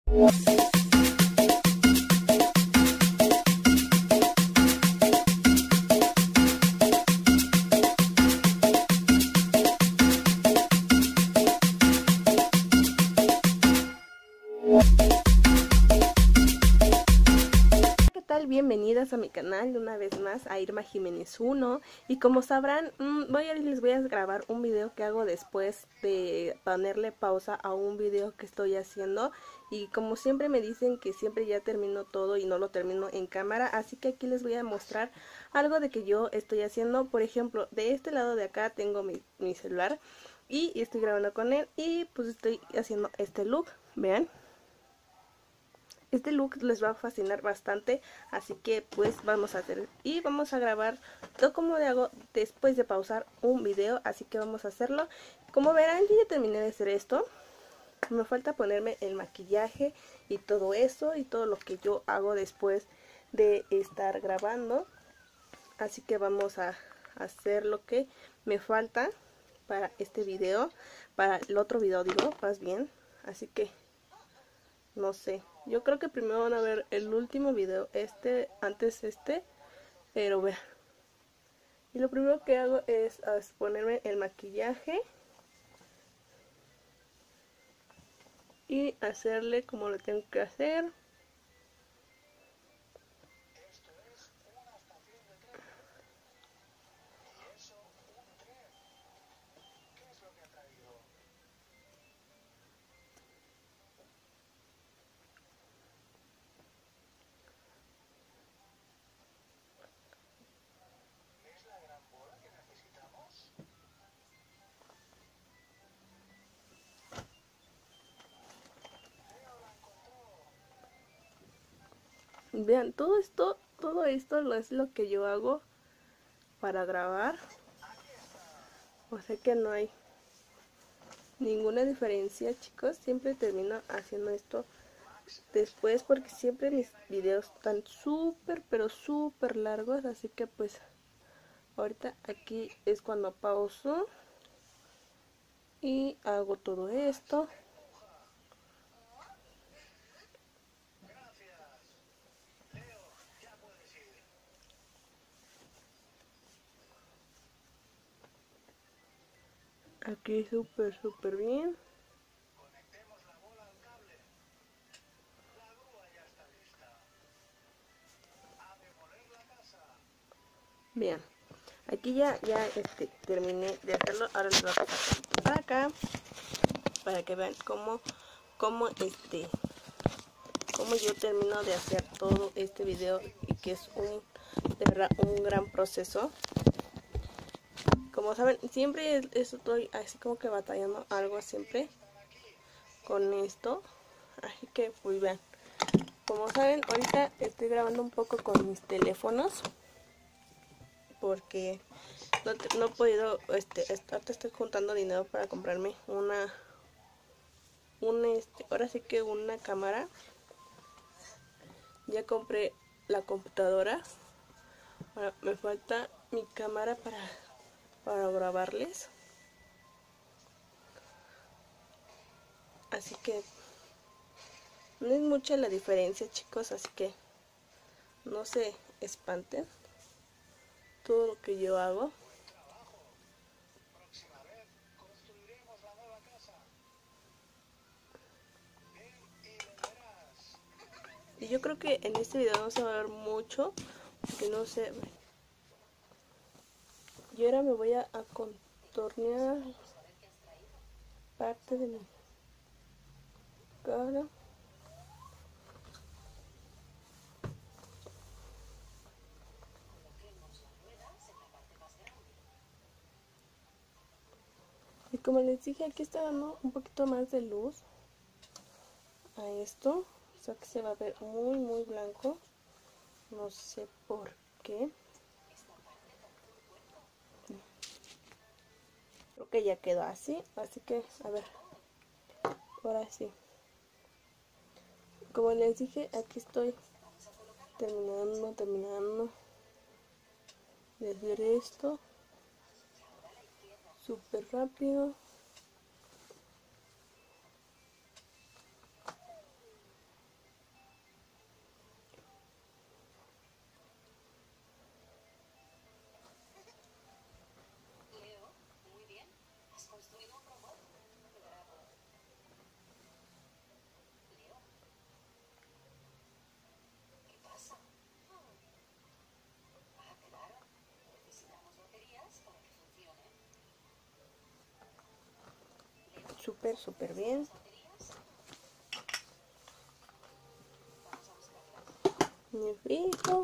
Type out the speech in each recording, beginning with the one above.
Bienvenidas a mi canal una vez más, a Irma Jiménez 1. Y como sabrán, les voy a grabar un video que hago después de ponerle pausa a un video que estoy haciendo. Y como siempre me dicen que siempre ya termino todo y no lo termino en cámara, así que aquí les voy a mostrar algo de que yo estoy haciendo. Por ejemplo, de este lado de acá tengo mi celular y estoy grabando con él y pues estoy haciendo este look, vean. Este look les va a fascinar bastante, así que pues vamos a hacer y vamos a grabar todo como le hago después de pausar un video, así que vamos a hacerlo. Como verán, yo ya terminé de hacer esto, me falta ponerme el maquillaje y todo eso y todo lo que yo hago después de estar grabando, así que vamos a hacer lo que me falta para este video, para el otro video digo, más bien, así que no sé, yo creo que primero van a ver el último video, antes pero vean. Y lo primero que hago es ponerme el maquillaje y hacerle como lo tengo que hacer. Vean, todo esto es lo que yo hago para grabar. O sea que no hay ninguna diferencia, chicos. Siempre termino haciendo esto después porque siempre mis videos están súper, pero súper largos. Así que pues ahorita aquí es cuando pauso y hago todo esto. Aquí súper bien. Bien, aquí ya terminé de hacerlo. Ahora les voy a pasar para acá para que vean cómo yo termino de hacer todo este video, y que es de verdad un gran proceso. Como saben, siempre estoy así como que batallando algo siempre con esto, así que pues vean. Como saben, ahorita estoy grabando un poco con mis teléfonos porque no he podido, ahorita estoy juntando dinero para comprarme ahora sí que una cámara. Ya compré la computadora, ahora me falta mi cámara para grabarles, así que no es mucha la diferencia, chicos, así que no se espanten todo lo que yo hago. Y yo creo que en este video no se va a ver mucho, porque no sé. Y ahora me voy a contornear parte de mi cara. Y como les dije, aquí está dando un poquito más de luz a esto, o sea que se va a ver muy blanco, no sé por qué. Creo que ya quedó así que a ver, ahora sí. Como les dije, aquí estoy terminando de hacer esto súper rápido. súper bien. Mi frijo.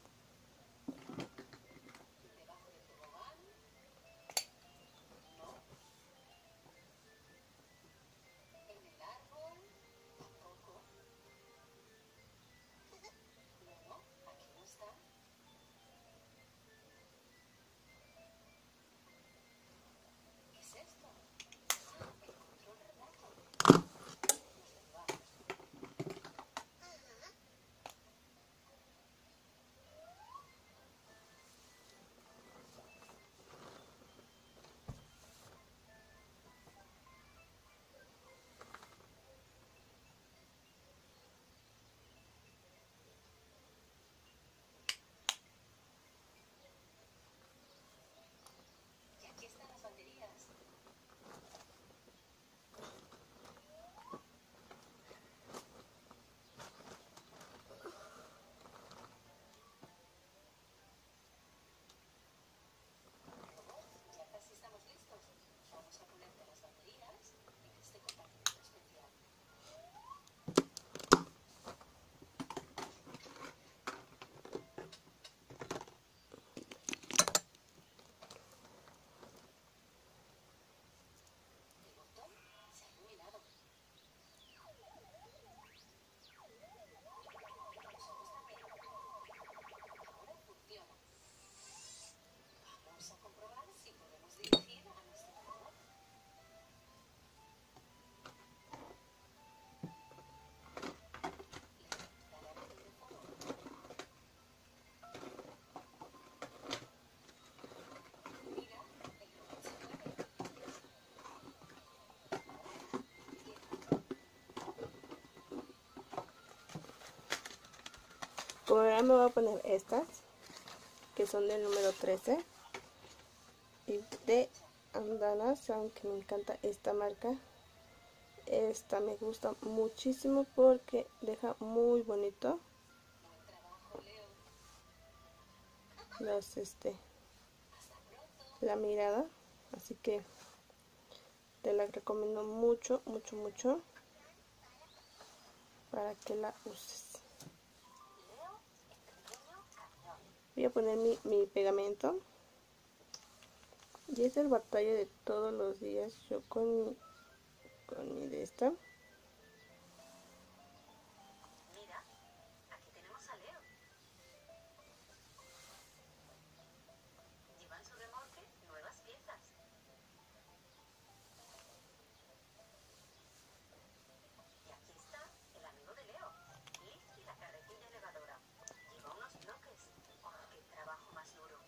Por ahora me voy a poner estas, que son del número 13. Y de andanas, aunque me encanta esta marca. Esta me gusta muchísimo porque deja muy bonito la mirada. Así que te la recomiendo mucho, mucho, mucho para que la uses. Voy a poner mi pegamento. Y es el batalla de todos los días yo con mi de esta. Mira, aquí tenemos a Leo. Lleva en su remolque nuevas piezas. Y aquí está el amigo de Leo, Liz y la carretilla elevadora. Lleva unos bloques. ¡Oh, qué trabajo más duro!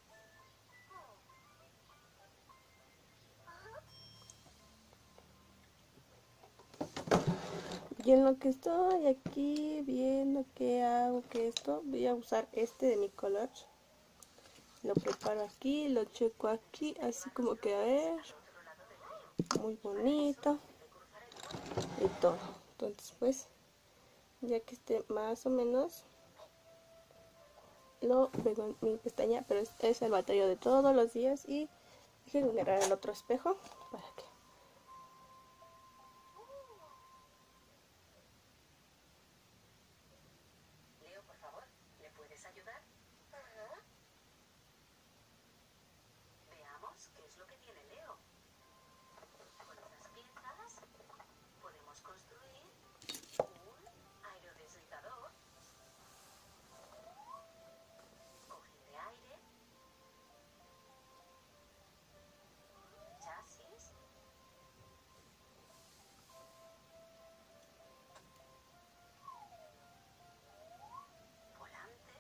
Y en lo que estoy aquí viendo qué hago, que esto, voy a usar este de mi collage. Lo preparo aquí, lo checo aquí, así como que a ver, muy bonito y todo. Entonces pues, ya que esté más o menos, lo pego en mi pestaña, pero es el batallo de todos los días. Y dije generar el otro espejo para que Leo, por favor, ¿le puedes ayudar? Veamos qué es lo que tiene Leo. Con estas piezas podemos construir un aerodeslizador, cojín de aire, chasis, volante,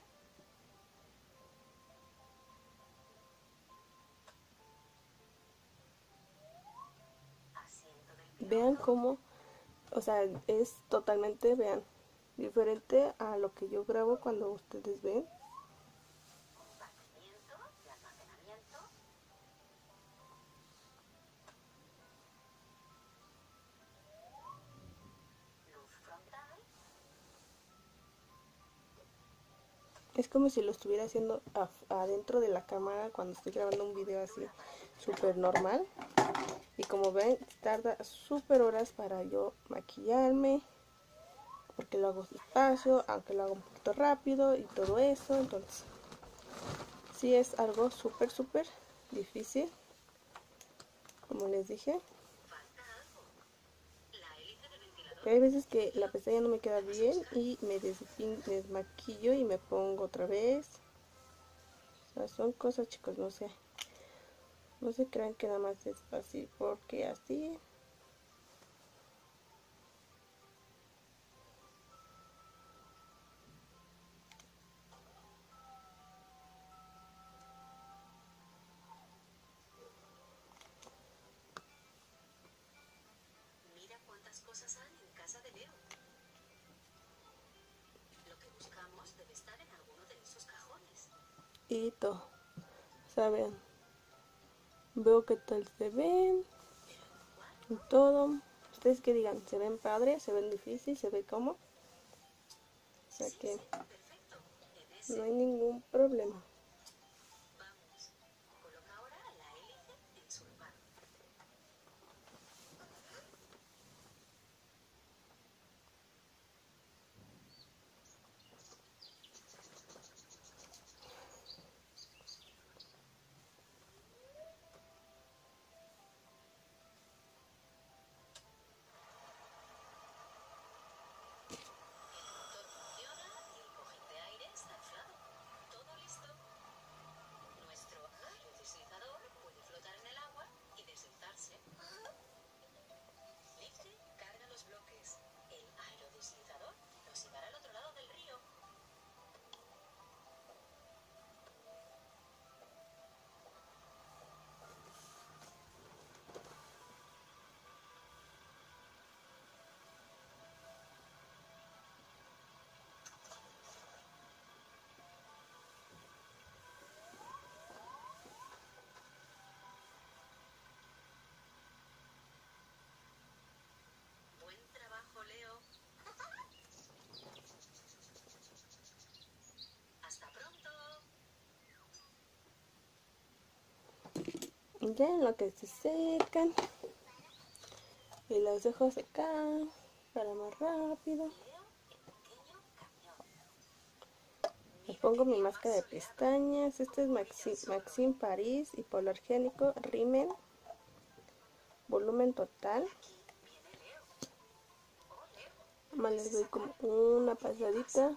asiento del vean piloto, cómo, o sea, es totalmente, vean, diferente a lo que yo grabo cuando ustedes ven. compartimiento de almacenamiento, luz frontal, Es como si lo estuviera haciendo adentro de la cámara cuando estoy grabando un video así súper normal. Y como ven, tarda súper horas para yo maquillarme, porque lo hago despacio, aunque lo hago un poquito rápido y todo eso. Entonces sí es algo súper difícil, como les dije. Pero hay veces que la pestaña no me queda bien y me desmaquillo y me pongo otra vez. O sea, son cosas, chicos, no sé. No se crean que nada más es fácil, porque así... Mira cuántas cosas hay en casa de Leo. Lo que buscamos debe estar en alguno de esos cajones. Y todo. ¿Saben? Veo que tal se ven. Y todo. Ustedes que digan, ¿se ven padres? ¿Se ven difícil? ¿Se ve cómo? O sea que Perfecto. En ese. no hay ningún problema. Vamos. Coloca ahora la hélice en su lugar. Nuestro aerodeslizador puede flotar en el agua y deslizarse. Lince carga los bloques. El aerodeslizador nos llevará al otro lado del río. Buen trabajo, Leo. Hasta pronto. Y ya en lo que se secan. Y los dejo secar para más rápido. Leo, el pequeño camión. Me pongo mi máscara de pestañas. Este es Maxim Paris hipoalergénico Rimmel. Volumen total. Viene Leo. Oh, Leo. Más les doy como una pasadita.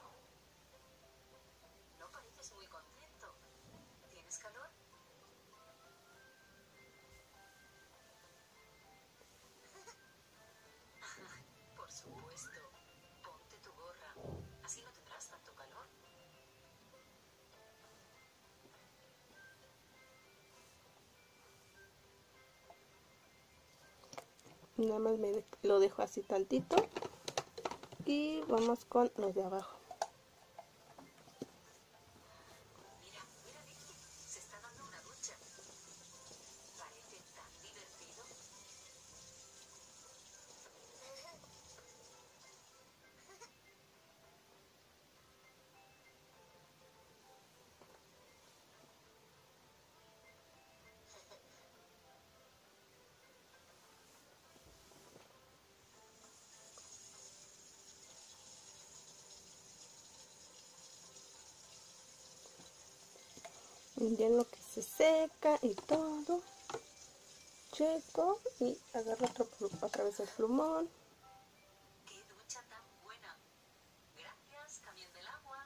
No pareces muy contento. ¿Tienes calor? Por supuesto. Ponte tu gorra. Así no tendrás tanto calor. Nada más lo dejo así tantito. Y vamos con los de abajo. Mira, mira, Vicky. Se está dando una ducha. Parece tan divertido. Y ya en lo que se seca y todo. Checo y agarro otra vez el plumón. ¡Qué ducha tan buena! Gracias, camión del agua.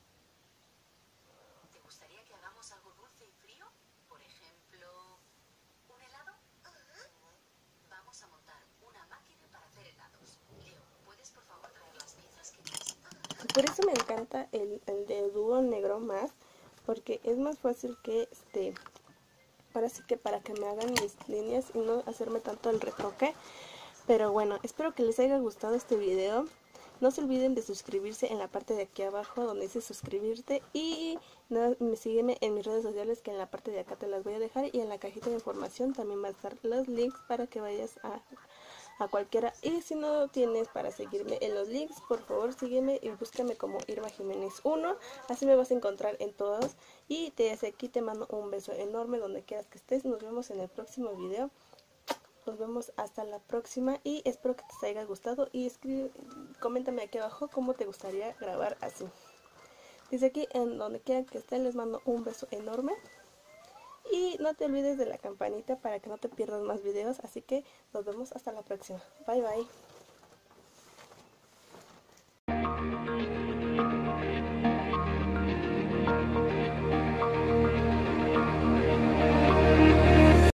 ¿Te gustaría que hagamos algo dulce y frío? Por ejemplo, ¿un helado? Vamos a montar una máquina para hacer helados. Leo, ¿puedes por favor traer las piezas que necesito? Por eso me encanta el de dúo negro más. Porque es más fácil que ahora sí que para que me hagan mis líneas y no hacerme tanto el retoque. Pero bueno, espero que les haya gustado este video. No se olviden de suscribirse en la parte de aquí abajo donde dice suscribirte. Y nada, sígueme en mis redes sociales que en la parte de acá te las voy a dejar. Y en la cajita de información también van a estar los links para que vayas a cualquiera. Y si no tienes para seguirme en los links, por favor sígueme y búscame como Irma Jiménez 1. Así me vas a encontrar en todos. Y desde aquí te mando un beso enorme donde quieras que estés. Nos vemos en el próximo video. Nos vemos hasta la próxima y espero que te haya gustado y coméntame aquí abajo cómo te gustaría grabar así. Desde aquí, en donde quiera que estén, les mando un beso enorme. Y no te olvides de la campanita para que no te pierdas más videos. Así que nos vemos hasta la próxima. Bye bye.